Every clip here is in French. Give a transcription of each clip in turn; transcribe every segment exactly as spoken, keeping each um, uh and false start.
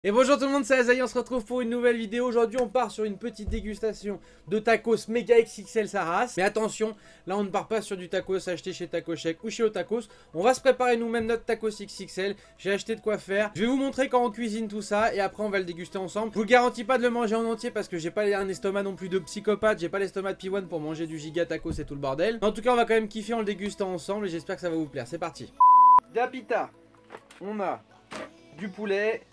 Et bonjour tout le monde, c'est Azaï, on se retrouve pour une nouvelle vidéo. Aujourd'hui on part sur une petite dégustation de tacos méga X X L sa race. Mais attention, là on ne part pas sur du tacos acheté chez Taco Shake ou chez Otacos. On va se préparer nous-mêmes notre tacos X X L. J'ai acheté de quoi faire. Je vais vous montrer quand on cuisine tout ça et après on va le déguster ensemble. Je vous garantis pas de le manger en entier parce que j'ai pas un estomac non plus de psychopathe. J'ai pas l'estomac de P un pour manger du giga tacos et tout le bordel. En tout cas on va quand même kiffer en le dégustant ensemble et j'espère que ça va vous plaire. C'est parti. De la pita, on a du poulet,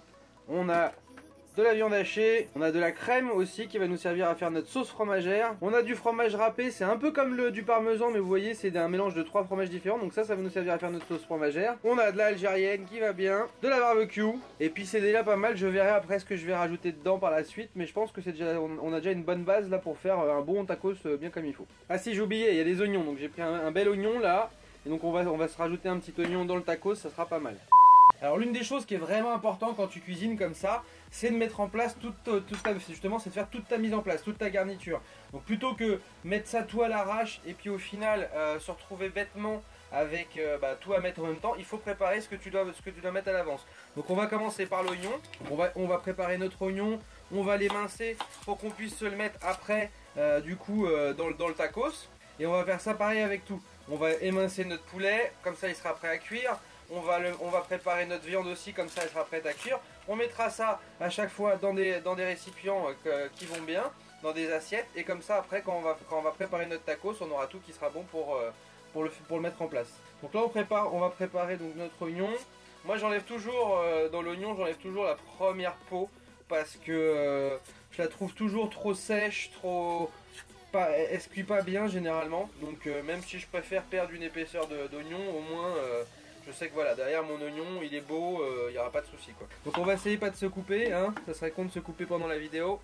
on a de la viande hachée, on a de la crème aussi qui va nous servir à faire notre sauce fromagère. On a du fromage râpé, c'est un peu comme le du parmesan mais vous voyez c'est un mélange de trois fromages différents. Donc ça, ça va nous servir à faire notre sauce fromagère. On a de la algérienne qui va bien, de la barbecue. Et puis c'est déjà pas mal, je verrai après ce que je vais rajouter dedans par la suite. Mais je pense que c'est déjà, on a déjà une bonne base là pour faire un bon tacos bien comme il faut. Ah si, j'ai oublié, il y a des oignons. Donc j'ai pris un, un bel oignon là. Et donc on va, on va se rajouter un petit oignon dans le tacos, ça sera pas mal. Alors l'une des choses qui est vraiment importante quand tu cuisines comme ça, c'est de mettre en place toute, toute ta, justement, c'est de faire toute ta mise en place, toute ta garniture. Donc plutôt que mettre ça tout à l'arrache et puis au final euh, se retrouver bêtement avec euh, bah, tout à mettre en même temps, il faut préparer ce que tu dois, ce que tu dois mettre à l'avance. Donc on va commencer par l'oignon, on va, on va préparer notre oignon, on va l'émincer pour qu'on puisse se le mettre après euh, du coup euh, dans, dans le tacos. Et on va faire ça pareil avec tout. On va émincer notre poulet, comme ça il sera prêt à cuire. On va, le, on va préparer notre viande aussi, comme ça elle sera prête à cuire. On mettra ça à chaque fois dans des, dans des récipients euh, qui vont bien, dans des assiettes. Et comme ça après quand on va, quand on va préparer notre tacos, on aura tout qui sera bon pour, euh, pour, le, pour le mettre en place. Donc là on, prépare, on va préparer donc notre oignon. Moi j'enlève toujours, euh, dans l'oignon j'enlève toujours la première peau. Parce que euh, je la trouve toujours trop sèche, trop... Pas, elle se cuit pas bien généralement. Donc euh, même si je préfère perdre une épaisseur d'oignon, au moins... Euh, je sais que voilà, derrière mon oignon, il est beau, il euh, n'y aura pas de souci quoi. Donc on va essayer pas de se couper, hein. Ça serait con de se couper pendant la vidéo.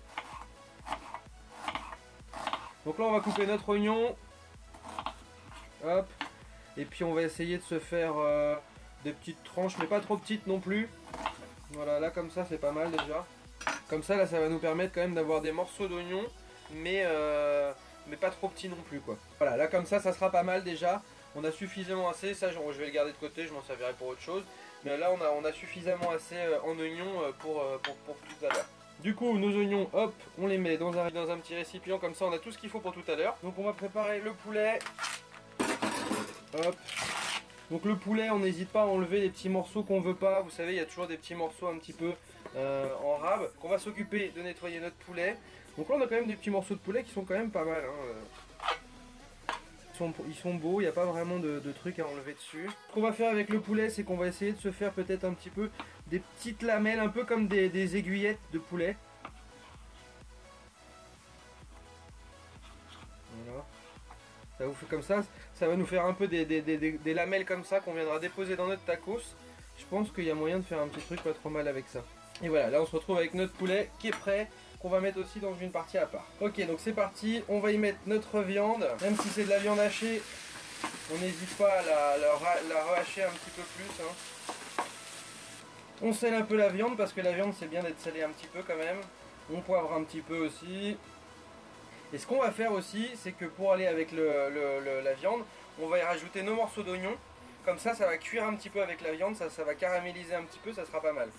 Donc là on va couper notre oignon. Hop. Et puis on va essayer de se faire euh, des petites tranches, mais pas trop petites non plus. Voilà, là comme ça c'est pas mal déjà. Comme ça là ça va nous permettre quand même d'avoir des morceaux d'oignon, mais, euh, mais pas trop petits non plus quoi. Voilà, là comme ça ça sera pas mal déjà. On a suffisamment assez, ça je vais le garder de côté, je m'en servirai pour autre chose. Mais là on a, on a suffisamment assez en oignons pour, pour, pour tout à l'heure. Du coup nos oignons, hop, on les met dans un, dans un petit récipient, comme ça on a tout ce qu'il faut pour tout à l'heure. Donc on va préparer le poulet. Hop. Donc le poulet, on n'hésite pas à enlever les petits morceaux qu'on veut pas. Vous savez, il y a toujours des petits morceaux un petit peu euh, en rab. Donc on va s'occuper de nettoyer notre poulet. Donc là on a quand même des petits morceaux de poulet qui sont quand même pas mal. Hein. Ils sont, ils sont beaux, il n'y a pas vraiment de, de trucs à enlever dessus. Ce qu'on va faire avec le poulet, c'est qu'on va essayer de se faire peut-être un petit peu des petites lamelles, un peu comme des, des aiguillettes de poulet. Voilà. Ça vous fait comme ça, ça va nous faire un peu des, des, des, des lamelles comme ça qu'on viendra déposer dans notre tacos. Je pense qu'il y a moyen de faire un petit truc pas trop mal avec ça. Et voilà, là on se retrouve avec notre poulet qui est prêt, qu'on va mettre aussi dans une partie à part. Ok, donc c'est parti, on va y mettre notre viande. Même si c'est de la viande hachée, on n'hésite pas à la, la, la rehacher un petit peu plus. Hein. On sèle un peu la viande parce que la viande c'est bien d'être salée un petit peu quand même. On poivre un petit peu aussi. Et ce qu'on va faire aussi, c'est que pour aller avec le, le, le, la viande, on va y rajouter nos morceaux d'oignon. Comme ça, ça va cuire un petit peu avec la viande, ça, ça va caraméliser un petit peu, ça sera pas mal.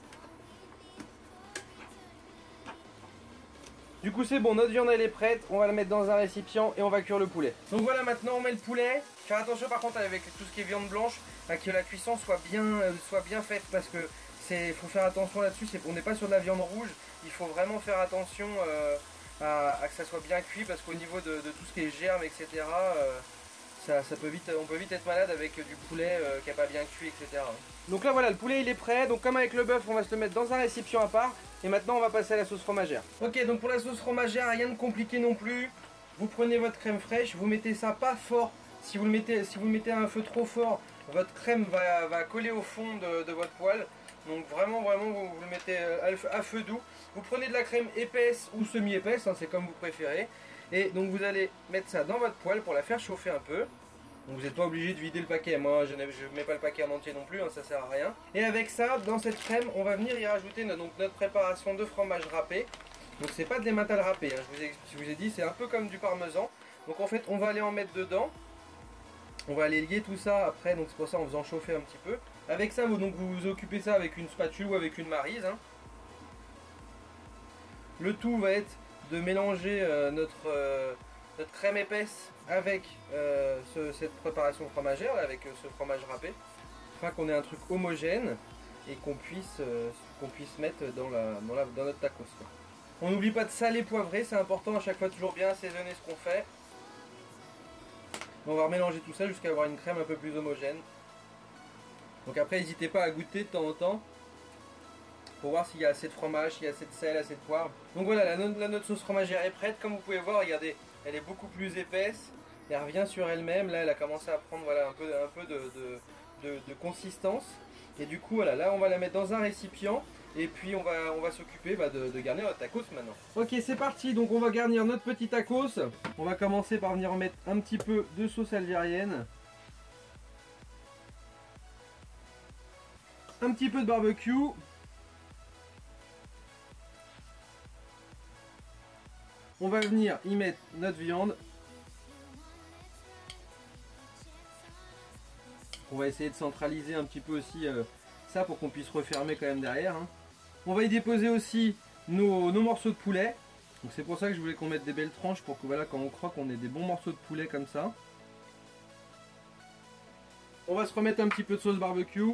Du coup c'est bon, notre viande elle est prête, on va la mettre dans un récipient et on va cuire le poulet. Donc voilà, maintenant on met le poulet. Faire attention par contre avec tout ce qui est viande blanche, que la cuisson soit bien, euh, soit bien faite parce que c'est, faut faire attention là-dessus, on n'est pas sur de la viande rouge, il faut vraiment faire attention euh, à, à que ça soit bien cuit parce qu'au niveau de, de tout ce qui est germes, et cetera euh, ça, ça peut vite, on peut vite être malade avec du poulet euh, qui n'a pas bien cuit, et cetera. Donc là voilà, le poulet il est prêt, donc comme avec le bœuf on va se le mettre dans un récipient à part. Et maintenant on va passer à la sauce fromagère. Ok, donc pour la sauce fromagère, rien de compliqué non plus. Vous prenez votre crème fraîche, vous mettez ça pas fort. Si vous le mettez, si vous le mettez à un feu trop fort, votre crème va, va coller au fond de, de votre poêle. Donc vraiment, vraiment, vous, vous le mettez à, à feu doux. Vous prenez de la crème épaisse ou semi-épaisse, hein, c'est comme vous préférez. Et donc vous allez mettre ça dans votre poêle pour la faire chauffer un peu. Donc vous n'êtes pas obligé de vider le paquet, moi je ne mets pas le paquet en entier non plus, hein, ça sert à rien. Et avec ça, dans cette crème, on va venir y rajouter notre, donc, notre préparation de fromage râpé. Donc c'est pas de l'emmental râpé, hein, je, vous ai, je vous ai dit, c'est un peu comme du parmesan. Donc en fait, on va aller en mettre dedans. On va aller lier tout ça après, donc c'est pour ça en faisant chauffer un petit peu. Avec ça, vous, donc, vous, vous occupez ça avec une spatule ou avec une maryse. Hein. Le tout va être de mélanger euh, notre, euh, notre crème épaisse avec euh, ce, cette préparation fromagère, là, avec euh, ce fromage râpé, afin qu'on ait un truc homogène et qu'on puisse, euh, qu'on puisse mettre dans, la, dans, la, dans notre tacos. Quoi. On n'oublie pas de saler, poivrer, c'est important à chaque fois, toujours bien assaisonner ce qu'on fait. On va remélanger tout ça jusqu'à avoir une crème un peu plus homogène. Donc après, n'hésitez pas à goûter de temps en temps pour voir s'il y a assez de fromage, s'il y a assez de sel, assez de poivre. Donc voilà, la, la notre sauce fromagère est prête. Comme vous pouvez voir, regardez, elle est beaucoup plus épaisse. Elle revient sur elle-même. Là, elle a commencé à prendre voilà, un peu, un peu de, de, de, de consistance. Et du coup, voilà, là, on va la mettre dans un récipient. Et puis, on va, on va s'occuper bah, de, de garnir notre tacos maintenant. Ok, c'est parti. Donc, on va garnir notre petit tacos. On va commencer par venir mettre un petit peu de sauce algérienne. Un petit peu de barbecue. On va venir y mettre notre viande. On va essayer de centraliser un petit peu aussi euh, ça pour qu'on puisse refermer quand même derrière. Hein. On va y déposer aussi nos, nos morceaux de poulet. Donc c'est pour ça que je voulais qu'on mette des belles tranches pour que voilà, quand on croque, on ait des bons morceaux de poulet comme ça. On va se remettre un petit peu de sauce barbecue.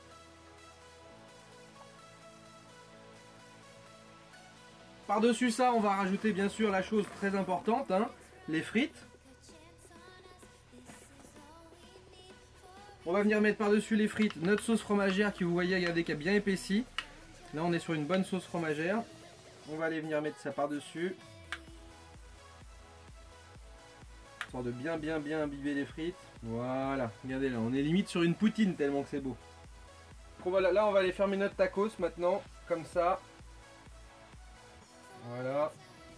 Par-dessus ça, on va rajouter bien sûr la chose très importante, hein, les frites. On va venir mettre par-dessus les frites notre sauce fromagère qui, vous voyez, regardez, qui a bien épaissi. Là, on est sur une bonne sauce fromagère. On va aller venir mettre ça par-dessus. Histoire de bien, bien, bien imbiber les frites. Voilà, regardez là, on est limite sur une poutine tellement que c'est beau. Donc on va, là, on va aller fermer notre tacos maintenant, comme ça. Voilà.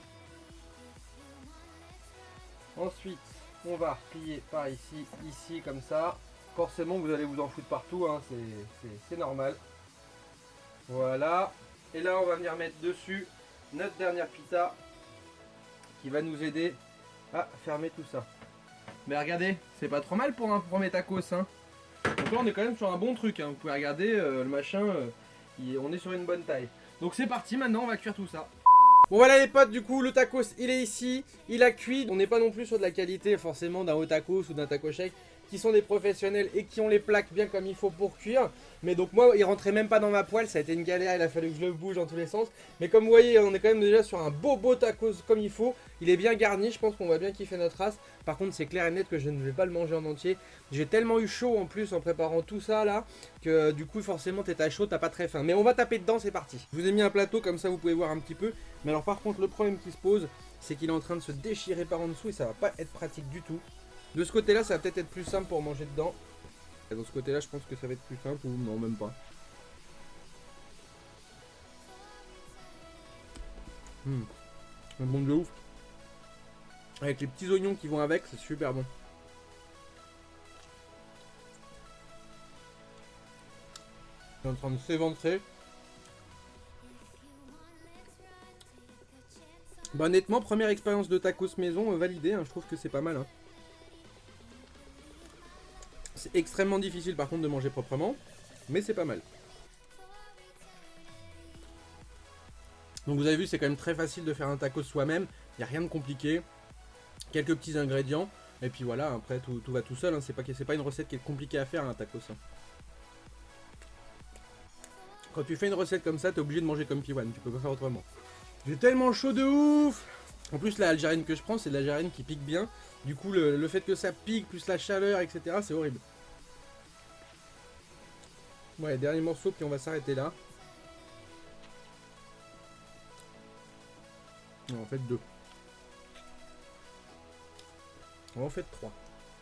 Ensuite, on va replier par ici, ici, comme ça. Forcément, vous allez vous en foutre partout, hein, c'est normal. Voilà. Et là, on va venir mettre dessus notre dernière pita qui va nous aider à fermer tout ça. Mais regardez, c'est pas trop mal pour un premier tacos. Hein. Donc là, on est quand même sur un bon truc. Hein. Vous pouvez regarder, euh, le machin, euh, il, on est sur une bonne taille. Donc c'est parti, maintenant, on va cuire tout ça. Bon voilà les potes, du coup le tacos il est ici, il a cuit. On n'est pas non plus sur de la qualité forcément d'un haut tacos ou d'un taco shake qui sont des professionnels et qui ont les plaques bien comme il faut pour cuire. Mais donc moi il rentrait même pas dans ma poêle, ça a été une galère, il a fallu que je le bouge dans tous les sens. Mais comme vous voyez on est quand même déjà sur un beau beau tacos comme il faut. Il est bien garni, je pense qu'on va bien kiffer notre race. Par contre c'est clair et net que je ne vais pas le manger en entier. J'ai tellement eu chaud en plus en préparant tout ça là, que du coup forcément t'es à chaud, t'as pas très faim. Mais on va taper dedans, c'est parti. Je vous ai mis un plateau comme ça vous pouvez voir un petit peu. Mais alors par contre le problème qui se pose, c'est qu'il est en train de se déchirer par en dessous et ça va pas être pratique du tout. De ce côté là ça va peut-être être plus simple pour manger dedans. Et de ce côté là je pense que ça va être plus simple ou non même pas. Mmh. Un bon de ouf. Avec les petits oignons qui vont avec, c'est super bon. C'est en train de s'éventrer. Bah honnêtement, première expérience de tacos maison euh, validée, hein, je trouve que c'est pas mal. Hein. C'est extrêmement difficile par contre de manger proprement, mais c'est pas mal. Donc vous avez vu, c'est quand même très facile de faire un tacos soi-même, il n'y a rien de compliqué. Quelques petits ingrédients, et puis voilà, après tout, tout va tout seul, hein. C'est pas, c'est pas une recette qui est compliquée à faire un tacos. Hein. Quand tu fais une recette comme ça, t'es obligé de manger comme P un, tu peux pas faire autrement. J'ai tellement chaud de ouf. En plus la algérienne que je prends, c'est de l'algérienne qui pique bien. Du coup le, le fait que ça pique, plus la chaleur, et cetera, c'est horrible. Ouais, dernier morceau, puis on va s'arrêter là. Non, en fait deux. On va en fait trois.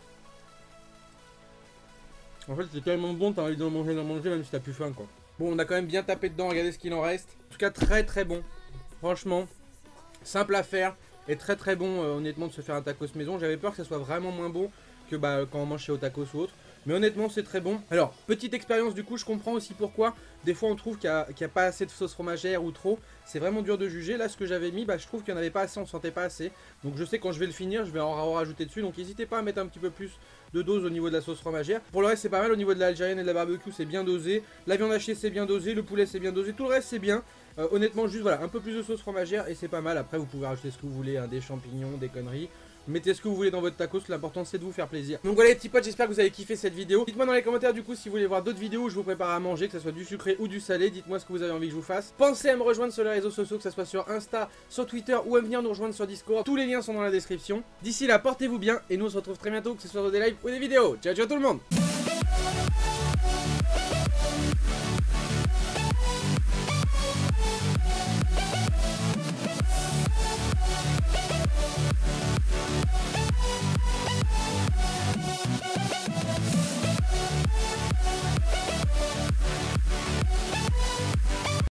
En fait c'est tellement bon, t'as envie d'en manger, d'en manger même si t'as plus faim quoi. Bon, on a quand même bien tapé dedans, regardez ce qu'il en reste. En tout cas très très bon. Franchement, simple à faire et très très bon euh, honnêtement de se faire un tacos maison. J'avais peur que ça soit vraiment moins bon que bah, quand on mange chez Au Tacos ou autre. Mais honnêtement c'est très bon. Alors petite expérience du coup, je comprends aussi pourquoi des fois on trouve qu'il n'y a, qu'il y a pas assez de sauce fromagère ou trop. C'est vraiment dur de juger. Là ce que j'avais mis, bah, je trouve qu'il n'y en avait pas assez, on sentait pas assez. Donc je sais quand je vais le finir, je vais en rajouter dessus. Donc n'hésitez pas à mettre un petit peu plus de dose au niveau de la sauce fromagère. Pour le reste c'est pas mal, au niveau de la algérienne et de la barbecue c'est bien dosé. La viande hachée c'est bien dosé, le poulet c'est bien dosé, tout le reste c'est bien. Euh, honnêtement juste voilà, un peu plus de sauce fromagère et c'est pas mal. Après vous pouvez rajouter ce que vous voulez, hein, des champignons, des conneries. Mettez ce que vous voulez dans votre tacos, l'important c'est de vous faire plaisir. Donc voilà les petits potes, j'espère que vous avez kiffé cette vidéo. Dites-moi dans les commentaires du coup si vous voulez voir d'autres vidéos où je vous prépare à manger, que ce soit du sucré ou du salé. Dites-moi ce que vous avez envie que je vous fasse. Pensez à me rejoindre sur les réseaux sociaux, que ce soit sur Insta, sur Twitter ou à venir nous rejoindre sur Discord. Tous les liens sont dans la description. D'ici là, portez-vous bien et nous on se retrouve très bientôt, que ce soit dans des lives ou des vidéos. Ciao ciao tout le monde.